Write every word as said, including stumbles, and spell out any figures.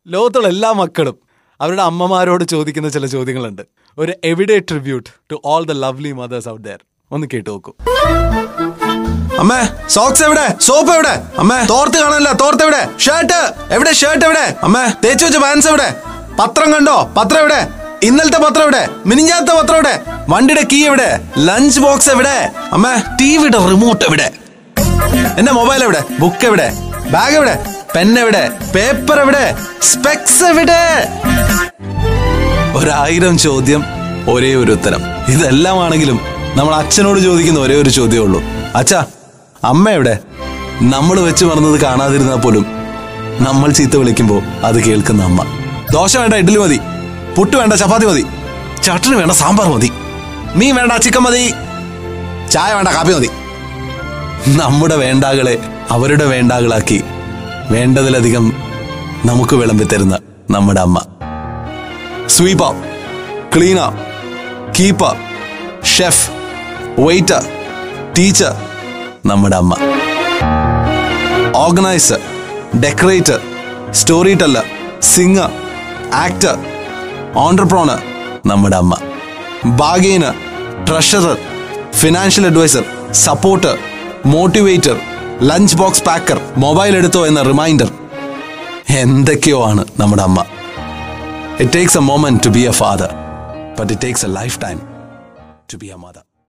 ലോകത്തുള്ള എല്ലാ മക്കളും അവരുടെ അമ്മമാരോട് ചോദിക്കുന്ന ചില ചോദ്യങ്ങളുണ്ട്. ഒരു എവിഡേ tribute to all the lovely mothers out there. ഒന്ന് കേട്ടു നോക്കൂ. അമ്മേ, സോക്സ് എവിടെ? സോപ്പ് എവിടെ? അമ്മേ, തോർത്ത് കാണാനില്ല. തോർത്ത് എവിടെ? ഷർട്ട് എവിടെ? ഷർട്ട് എവിടെ? അമ്മേ, തേച്ചു വെച്ച പാൻസ് എവിടെ? പത്രം കണ്ടോ? പത്രം എവിടെ? ഇന്നലത്തെ പത്രം എവിടെ? മിനിഞ്ഞാത്ത പത്രം എവിടെ? വണ്ടിയുടെ കീ എവിടെ? ലഞ്ച് ബോക്സ് എവിടെ? അമ്മേ, ടിവിയുടെ റിമോട്ട് എവിടെ? എന്റെ മൊബൈൽ എവിടെ? ബുക്ക് എവിടെ? ബാഗ് എവിടെ? പെൻ എവിടെ? പേപ്പർ എവിടെ? സ്പെക്സ് എവിടെ? ഒരായിരം ചോദ്യം, ഒരേ ഒരു ഉത്തരം. ഇതെല്ലാം ആണെങ്കിലും നമ്മൾ അച്ഛനോട് ചോദിക്കുന്ന ഒരേ ഒരു ചോദ്യമേ ഉള്ളൂ. അച്ഛാ, അമ്മ എവിടെ? നമ്മൾ വെച്ച് മറന്നത് കാണാതിരുന്നാൽ പോലും നമ്മൾ ചീത്ത വിളിക്കുമ്പോൾ അത് കേൾക്കുന്ന അമ്മ. ദോശ വേണ്ട, ഇഡ്ഡലി മതി. പുട്ട് വേണ്ട, ചപ്പാത്തി മതി. ചട്ടണി വേണ്ട, സാമ്പാർ മതി. മീൻ വേണ്ട, ചിക്കൻ മതി. ചായ വേണ്ട, കാപ്പി മതി. നമ്മുടെ വേണ്ടാകളെ അവരുടെ വേണ്ടാകളാക്കി വേണ്ടതിലധികം നമുക്ക് വിളമ്പിത്തരുന്ന നമ്മുടെ അമ്മ. Sweeper, cleaner, keeper, chef, waiter, teacher, നമ്മുടെ അമ്മ. Organiser, decorator, story teller, singer, actor, entrepreneur, നമ്മുടെ അമ്മ. Bargainer, treasurer, financial adviser, supporter, motivator, lunch box packer, mobile എടുത്തോ എന്ന റിമൈൻഡർ, എന്തൊക്കെയോ ആണ് നമ്മുടെ അമ്മ. It takes a moment to be a father, but it takes a lifetime to be a mother.